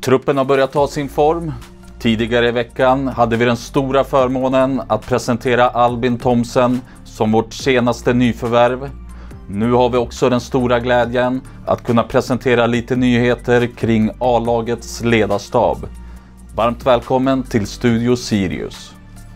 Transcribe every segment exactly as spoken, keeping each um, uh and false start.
Truppen har börjat ta sin form. Tidigare i veckan hade vi den stora förmånen att presentera Albin Thomsen som vårt senaste nyförvärv. Nu har vi också den stora glädjen att kunna presentera lite nyheter kring A-lagets ledarstab. Varmt välkommen till Studio Sirius.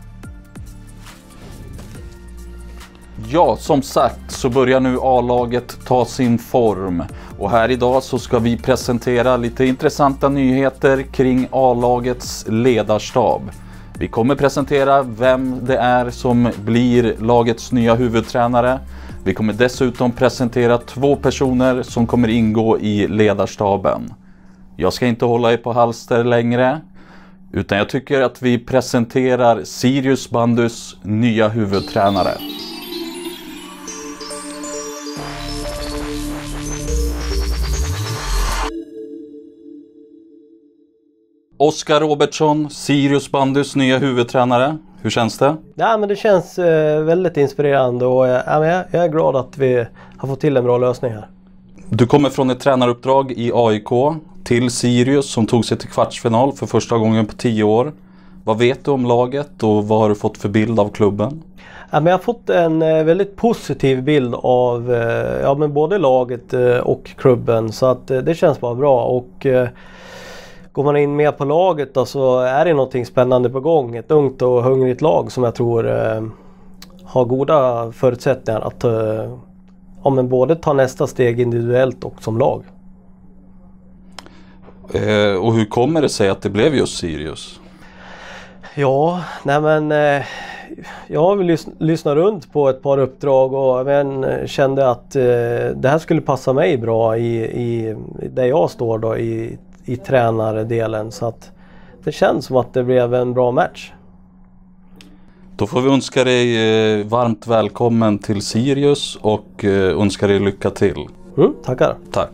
Ja, som sagt så börjar nu A-laget ta sin form. Och här idag så ska vi presentera lite intressanta nyheter kring A-lagets ledarstab. Vi kommer presentera vem det är som blir lagets nya huvudtränare. Vi kommer dessutom presentera två personer som kommer ingå i ledarstaben. Jag ska inte hålla er på halster längre, utan jag tycker att vi presenterar Sirius Bandys nya huvudtränare. Oskar Robertsson, Sirius Bandys nya huvudtränare. Hur känns det? Ja, men det känns eh, väldigt inspirerande och eh, jag, jag är glad att vi har fått till en bra lösning här. Du kommer från ett tränaruppdrag i A I K till Sirius som tog sig till kvartsfinal för första gången på tio år. Vad vet du om laget och vad har du fått för bild av klubben? Ja, men jag har fått en eh, väldigt positiv bild av eh, ja, men både laget eh, och klubben, så att eh, det känns bara bra. Och eh, går man in mer på laget då, så är det någonting spännande på gång. Ett ungt och hungrigt lag som jag tror eh, har goda förutsättningar att eh, ja, men både ta nästa steg individuellt och som lag. Eh, och hur kommer det sig att det blev just Sirius? Ja, nej men eh, jag har väl lys- lyssnat runt på ett par uppdrag och men, kände att eh, det här skulle passa mig bra i, i där jag står då i i tränardelen, så att det känns som att det blev en bra match. Då får vi önska dig eh, varmt välkommen till Sirius och eh, önska dig lycka till. Mm, tackar. Tack.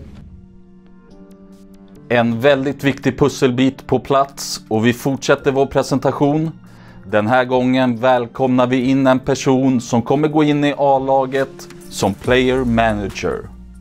En väldigt viktig pusselbit på plats och vi fortsätter vår presentation. Den här gången välkomnar vi in en person som kommer gå in i A-laget som player manager.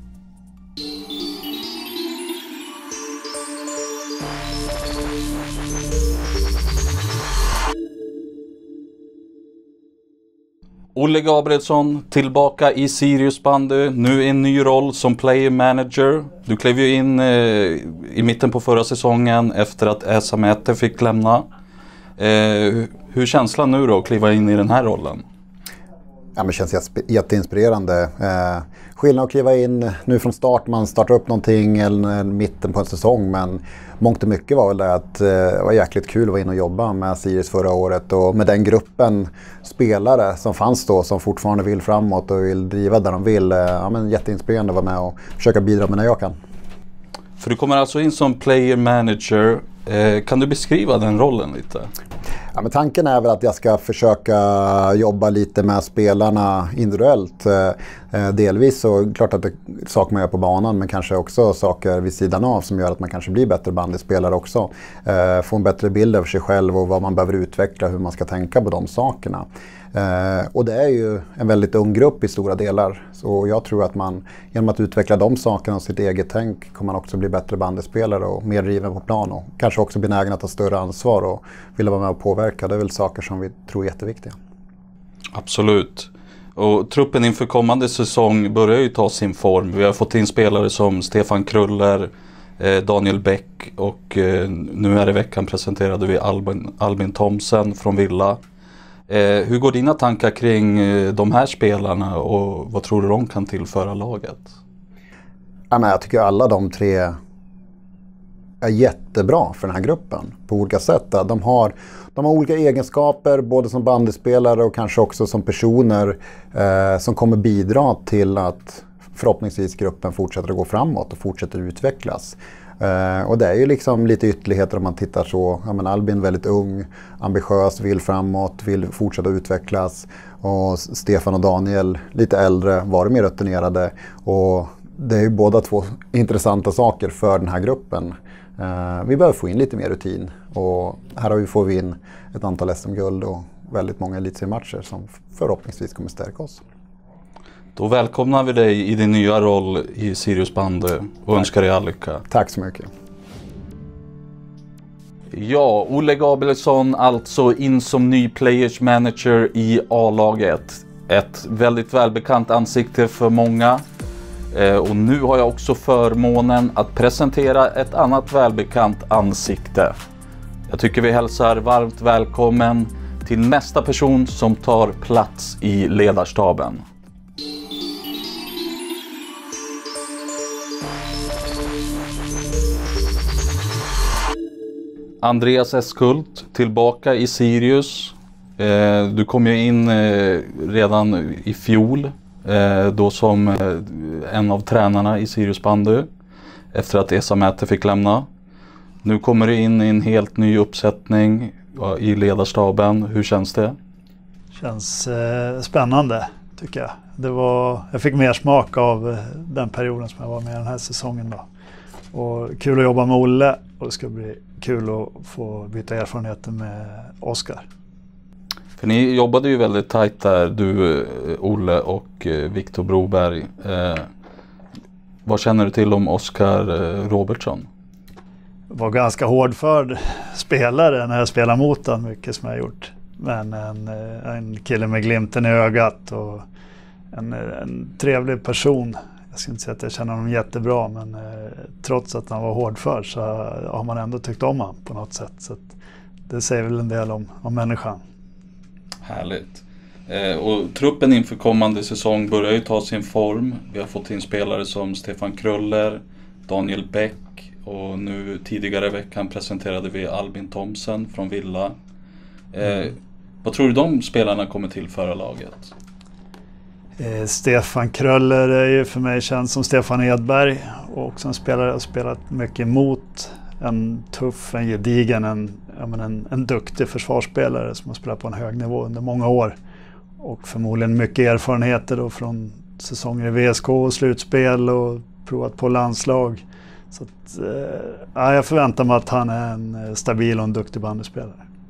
Olle Gabrielsson tillbaka i Sirius Bandy, nu i en ny roll som player manager. Du klev ju in eh, i mitten på förra säsongen efter att Esa Mäte fick lämna. Eh, hur är känslan nu då att kliva in i den här rollen? Ja, men det känns jätteinspirerande. Eh, skillnad att kliva in nu från start, man startar upp någonting eller mitten på en säsong, men mångt och mycket var väl det att eh, det var jäkligt kul att vara in och jobba med Sirius förra året och med den gruppen spelare som fanns då som fortfarande vill framåt och vill driva där de vill. Eh, ja, men jätteinspirerande att vara med och försöka bidra med när jag kan. För du kommer alltså in som player manager. Eh, kan du beskriva den rollen lite? Ja, men tanken är väl att jag ska försöka jobba lite med spelarna individuellt. Eh, delvis så klart att det är saker man gör på banan, men kanske också saker vid sidan av som gör att man kanske blir bättre bandyspelare också. Eh, få en bättre bild över sig själv och vad man behöver utveckla, hur man ska tänka på de sakerna. Eh, och det är ju en väldigt ung grupp i stora delar. Så jag tror att man genom att utveckla de sakerna och sitt eget tänk kommer man också bli bättre bandyspelare och mer driven på plan och kanske också bli nägen att ta större ansvar och vilja vara med och påverka. Det är väl saker som vi tror är jätteviktiga. Absolut. Och truppen inför kommande säsong börjar ju ta sin form. Vi har fått in spelare som Stefan Kruller, eh, Daniel Bäck och eh, nu är det veckan presenterade vi Albin, Albin Thomsen från Villa. Eh, hur går dina tankar kring eh, de här spelarna och vad tror du de kan tillföra laget? Ja, men jag tycker alla de tre är jättebra för den här gruppen på olika sätt. De har, de har olika egenskaper både som bandyspelare och kanske också som personer eh, som kommer bidra till att förhoppningsvis gruppen fortsätter att gå framåt och fortsätter utvecklas. Uh, och det är ju liksom lite ytterligheter om man tittar så. Ja, men Albin väldigt ung, ambitiös, vill framåt, vill fortsätta utvecklas. Och Stefan och Daniel lite äldre, var mer rutinerade. Och det är ju båda två intressanta saker för den här gruppen. Uh, vi behöver få in lite mer rutin. Och här har vi får vi in ett antal S M-guld och väldigt många elitseriematcher som förhoppningsvis kommer stärka oss. Då välkomnar vi dig i din nya roll i Sirius Bandy och önskar dig all lycka. Tack så mycket. Ja, Olle Gabrielsson alltså in som ny players manager i A-laget. Ett väldigt välbekant ansikte för många. Eh, och nu har jag också förmånen att presentera ett annat välbekant ansikte. Jag tycker vi hälsar varmt välkommen till nästa person som tar plats i ledarstaben. Andreas Eskult tillbaka i Sirius. Eh, du kom ju in eh, redan i fjol eh, då som eh, en av tränarna i Sirius bandy efter att Esa Mäte fick lämna. Nu kommer du in i en helt ny uppsättning ja, i ledarstaben. Hur känns det? Känns eh, spännande tycker jag. Det var, jag fick mer smak av eh, den perioden som jag var med den här säsongen då. Och kul att jobba med Olle och det ska bli kul att få byta erfarenheter med Oskar. För ni jobbade ju väldigt tajt där, du, Olle och Viktor Broberg. Eh, vad känner du till om Oskar Robertsson? Var ganska hårdförd spelare när jag spelade mot honom, mycket som jag gjort. Men en, en kille med glimten i ögat och en, en trevlig person. Jag ska inte säga att jag känner honom jättebra, men eh, trots att han var hårdförd så har man ändå tyckt om honom på något sätt. Så att det säger väl en del om, om människan. Härligt. Eh, och truppen inför kommande säsong börjar ju ta sin form. Vi har fått in spelare som Stefan Kröller, Daniel Bäck och nu tidigare i veckan presenterade vi Albin Thomsen från Villa. Eh, mm. Vad tror du de spelarna kommer till förra laget? Eh, Stefan Kröller är ju för mig känd som Stefan Edberg och också en spelare har spelat mycket emot. En tuff, en gedigen, en, ja, men en, en duktig försvarsspelare som har spelat på en hög nivå under många år. Och förmodligen mycket erfarenheter då från säsonger i V S K och slutspel och provat på landslag. Så att, eh, ja, jag förväntar mig att han är en stabil och en duktig bandyspelare.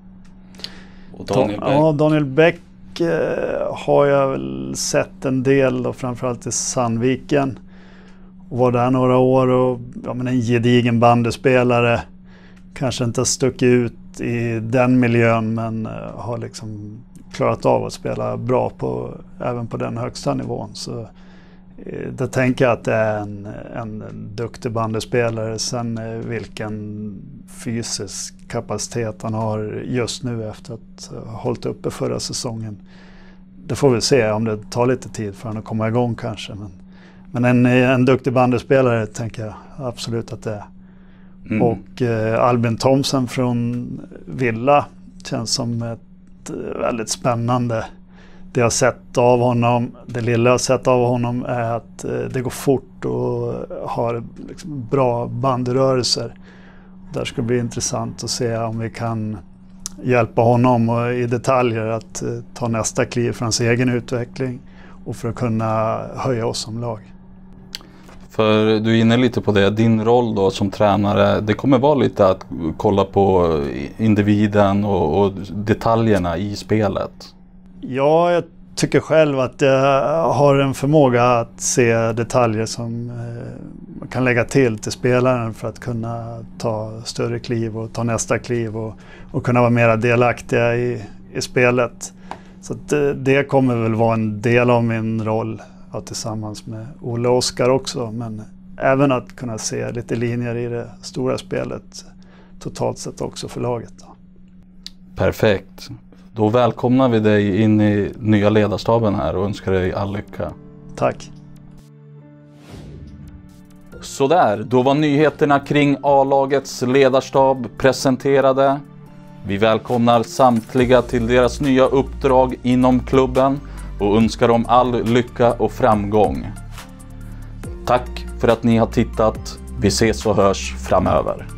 Och Daniel Bäck? Ja, Daniel Bäck har jag väl sett en del då, framförallt i Sandviken och var där några år och ja, men en gedigen bandespelare, kanske inte har stuckit ut i den miljön men uh, har liksom klarat av att spela bra på, även på den högsta nivån. Så uh, det tänker jag att det är en, en, en duktig bandespelare. Sen uh, vilken fysisk kapacitet han har just nu efter att ha hållit uppe förra säsongen. Det får vi se om det tar lite tid för han att komma igång kanske. Men, men en, en duktig bandespelare tänker jag absolut att det är. Mm. Och eh, Albin Thomsen från Villa känns som ett eh, väldigt spännande. Det jag har sett av honom, det lilla jag har sett av honom är att eh, det går fort och har liksom bra bandrörelser. Där ska det bli intressant att se om vi kan hjälpa honom och i detaljer att uh, ta nästa kliv för hans egen utveckling och för att kunna höja oss som lag. För du är inne lite på det, din roll då som tränare, det kommer vara lite att kolla på individen och, och detaljerna i spelet. Ja, jag tycker själv att jag har en förmåga att se detaljer som man kan lägga till till spelaren för att kunna ta större kliv och ta nästa kliv och, och kunna vara mer delaktiga i, i spelet. Så att det, det kommer väl vara en del av min roll ja, tillsammans med Olle och Oskar också. Men även att kunna se lite linjer i det stora spelet totalt sett också för laget. Då. Perfekt. Då välkomnar vi dig in i nya ledarstaben här och önskar dig all lycka. Tack. Sådär, då var nyheterna kring A-lagets ledarstab presenterade. Vi välkomnar samtliga till deras nya uppdrag inom klubben och önskar dem all lycka och framgång. Tack för att ni har tittat. Vi ses och hörs framöver.